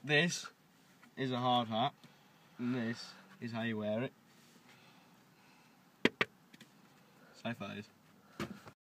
this is a hard hat, and this is how you wear it. Say face.